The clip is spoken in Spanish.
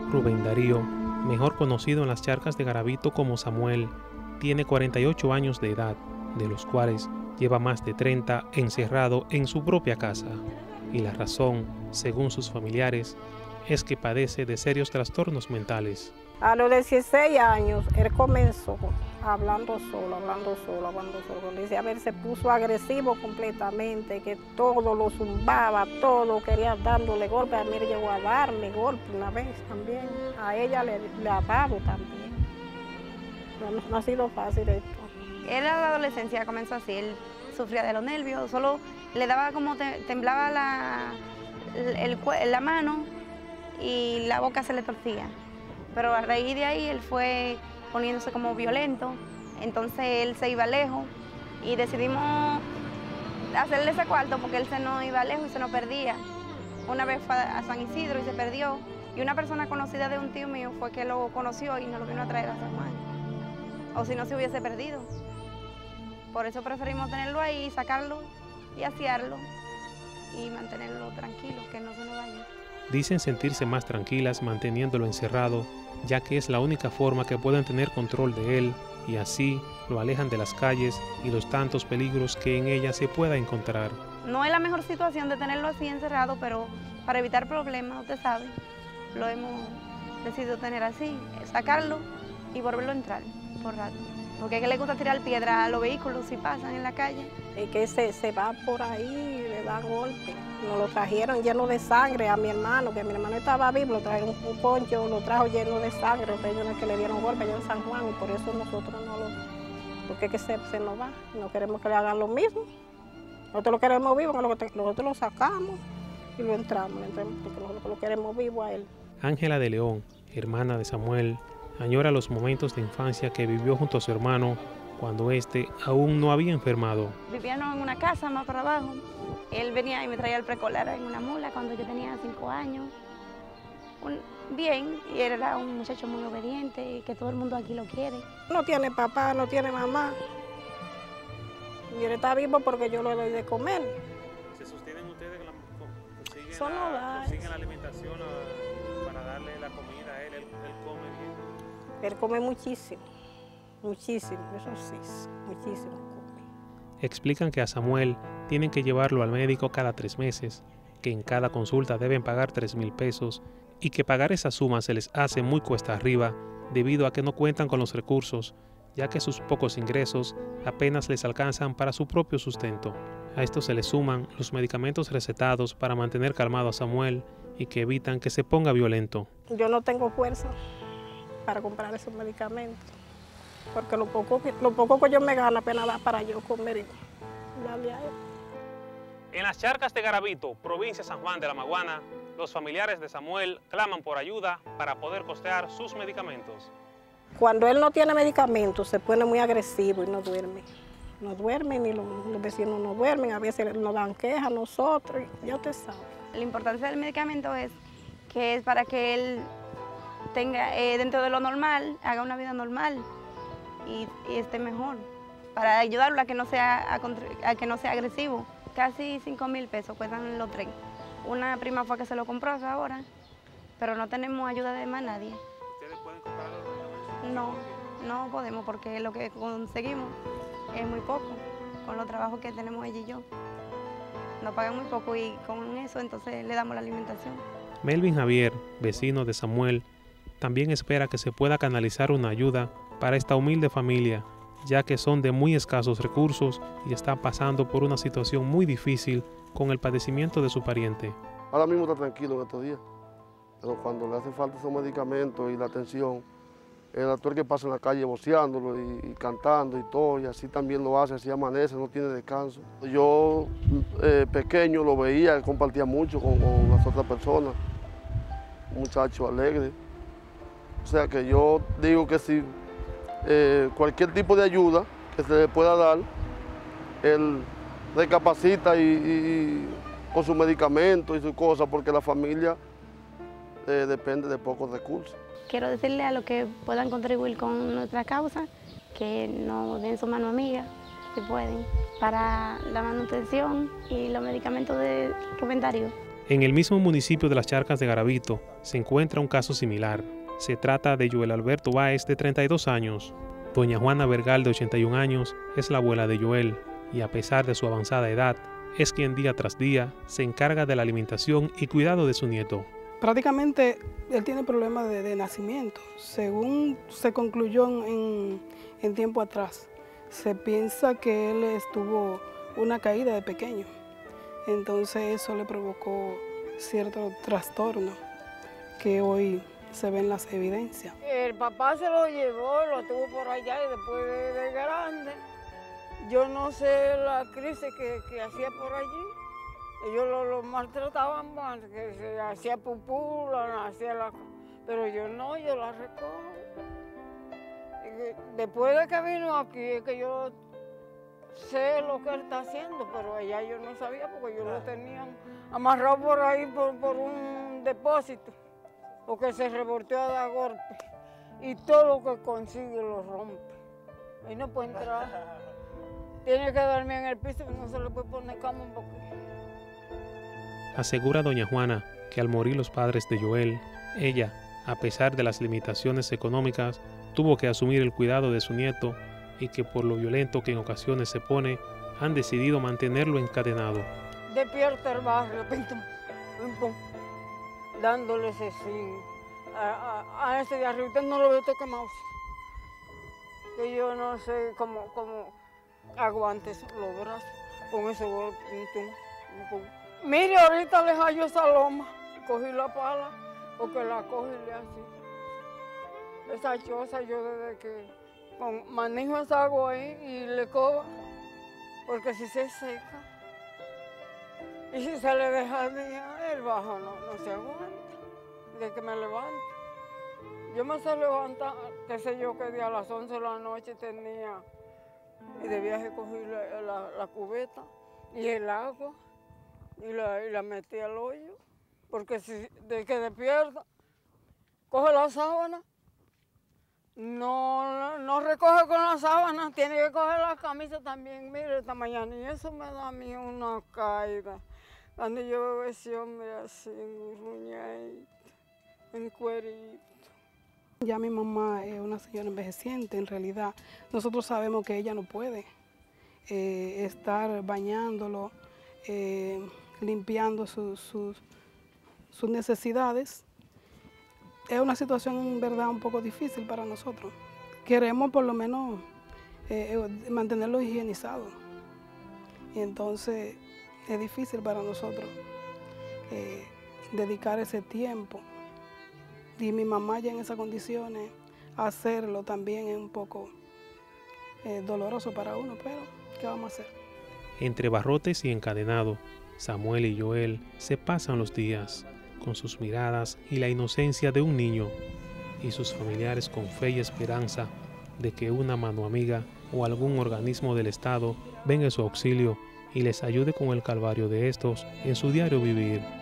Rubén Darío, mejor conocido en las charcas de Garavito como Samuel, tiene 48 años de edad, de los cuales lleva más de 30 encerrado en su propia casa. Y la razón, según sus familiares, es que padece de serios trastornos mentales. A los 16 años, él comenzó hablando solo. Cuando dice, a ver, se puso agresivo completamente, que todo lo zumbaba, todo, quería dándole golpe. A mí le llegó a darme golpe una vez también. A ella le ha dado también. No ha sido fácil esto. Él en la adolescencia comenzó así, él sufría de los nervios, solo le daba como temblaba la mano y la boca se le torcía. Pero a raíz de ahí él fue poniéndose como violento, entonces él se iba lejos y decidimos hacerle ese cuarto porque él se nos iba lejos y se nos perdía. Una vez fue a San Isidro y se perdió y una persona conocida de un tío mío fue que lo conoció y nos lo vino a traer a San Juan, o si no se hubiese perdido. Por eso preferimos tenerlo ahí, sacarlo y asearlo y mantenerlo tranquilo, que no se nos vaya. Dicen sentirse más tranquilas manteniéndolo encerrado, ya que es la única forma que pueden tener control de él y así lo alejan de las calles y los tantos peligros que en ella se pueda encontrar. No es la mejor situación de tenerlo así encerrado, pero para evitar problemas, usted sabe, lo hemos decidido tener así, sacarlo y volverlo a entrar por rato. Porque es que le gusta tirar piedra a los vehículos si pasan en la calle. Es que se va por ahí, le da golpe. Nos lo trajeron lleno de sangre a mi hermano, que mi hermano estaba vivo, lo trajeron un poncho, lo trajo lleno de sangre, ellos que le dieron golpe allá en San Juan, y por eso nosotros no lo... Porque es que se nos va, no queremos que le hagan lo mismo. Nosotros lo queremos vivo, nosotros lo sacamos y lo entramos, porque nosotros lo queremos vivo a él. Ángela de León, hermana de Samuel, añora los momentos de infancia que vivió junto a su hermano cuando éste aún no había enfermado. Vivíamos en una casa más para abajo. Él venía y me traía el preescolar en una mula cuando yo tenía 5 años. Bien, y él era un muchacho muy obediente y que todo el mundo aquí lo quiere. No tiene papá, no tiene mamá. Y él está vivo porque yo le doy de comer. ¿Se sostienen ustedes? ¿Consiguen la alimentación para darle la comida a él? ¿Él come bien? Él come muchísimo, muchísimo, eso sí, muchísimo come. Explican que a Samuel tienen que llevarlo al médico cada 3 meses, que en cada consulta deben pagar 3,000 pesos y que pagar esa suma se les hace muy cuesta arriba debido a que no cuentan con los recursos, ya que sus pocos ingresos apenas les alcanzan para su propio sustento. A esto se le suman los medicamentos recetados para mantener calmado a Samuel y que evitan que se ponga violento. Yo no tengo fuerza para comprar esos medicamentos, porque lo poco que yo me gano apenas da para yo comer y darle a él. En las charcas de Garavito, provincia de San Juan de la Maguana, los familiares de Samuel claman por ayuda para poder costear sus medicamentos. Cuando él no tiene medicamentos se pone muy agresivo y no duerme. No duermen y los vecinos no duermen, a veces nos dan quejas a nosotros, ya usted sabe. La importancia del medicamento es que es para que él tenga, dentro de lo normal, haga una vida normal y esté mejor, para ayudarlo a que no sea agresivo. Casi 5,000 pesos cuestan los 3. Una prima fue que se lo compró ahora, pero no tenemos ayuda de más nadie. ¿Ustedes pueden comprar los medicamentos? No podemos porque lo que conseguimos es muy poco, con los trabajos que tenemos ella y yo. Nos pagan muy poco y con eso entonces le damos la alimentación. Melvin Javier, vecino de Samuel, también espera que se pueda canalizar una ayuda para esta humilde familia, ya que son de muy escasos recursos y están pasando por una situación muy difícil con el padecimiento de su pariente. Ahora mismo está tranquilo en estos días, pero cuando le hace falta esos medicamentos y la atención, el actor que pasa en la calle voceándolo y cantando y todo, y así también lo hace, así amanece, no tiene descanso. Yo pequeño lo veía, compartía mucho con las otras personas, un muchacho alegre. O sea que yo digo que si cualquier tipo de ayuda que se le pueda dar, él recapacita y con sus medicamentos y sus cosas, porque la familia depende de pocos recursos. Quiero decirle a los que puedan contribuir con nuestra causa que nos den su mano amiga, si pueden, para la manutención y los medicamentos de Rubén Darío. En el mismo municipio de Las Charcas de Garavito se encuentra un caso similar. Se trata de Joel Alberto Báez, de 32 años. Doña Juana Bergal, de 81 años, es la abuela de Joel y, a pesar de su avanzada edad, es quien día tras día se encarga de la alimentación y cuidado de su nieto. Prácticamente él tiene problemas de nacimiento. Según se concluyó en tiempo atrás, se piensa que él tuvo una caída de pequeño. Entonces eso le provocó cierto trastorno que hoy se ven las evidencias. El papá se lo llevó, lo tuvo por allá y después de grande, yo no sé la crisis que hacía por allí. Ellos lo maltrataban más, que se hacía pupú, pero yo no, yo la recojo. Y después de que vino aquí es que yo sé lo que él está haciendo, pero allá yo no sabía porque yo lo tenía amarrado por ahí por un depósito, porque se revolteó a dar golpe y todo lo que consigue lo rompe. Ahí no puede entrar. Tiene que dormir en el piso y no se le puede poner cama porque... Asegura doña Juana que al morir los padres de Joel, ella, a pesar de las limitaciones económicas, tuvo que asumir el cuidado de su nieto y que por lo violento que en ocasiones se pone, han decidido mantenerlo encadenado. Despierta el barrio, pim, pum, pum, dándole ese sí. A ese de arriba, usted no lo ve toque mouse. Que yo no sé cómo aguante los brazos con ese golpe. Pum. Mire, ahorita le hallo esa loma, cogí la pala, porque la cogí así. Esa choza yo desde que manejo esa agua ahí y le coba, porque si se seca y si se le deja el bajo no se aguanta, de que me levante. Yo me sé levantar, qué sé yo, qué día a las 11 de la noche tenía, y de viaje cogí la cubeta y el agua y la metí al hoyo, porque si de que despierta, coge la sábana, no recoge con la sábana, tiene que coger la camisa también, mire, esta mañana, y eso me da a mí una caída. Cuando yo veo ese hombre así, engurruñadito, en cuerito. Ya mi mamá es una señora envejeciente, en realidad. Nosotros sabemos que ella no puede estar bañándolo, limpiando sus necesidades. Es una situación en verdad un poco difícil para nosotros. Queremos por lo menos mantenerlo higienizado. Y entonces es difícil para nosotros dedicar ese tiempo. Y mi mamá ya en esas condiciones, hacerlo también es un poco doloroso para uno, pero ¿qué vamos a hacer? Entre barrotes y encadenado, Samuel y Joel se pasan los días con sus miradas y la inocencia de un niño, y sus familiares con fe y esperanza de que una mano amiga o algún organismo del Estado venga en su auxilio y les ayude con el calvario de estos en su diario vivir.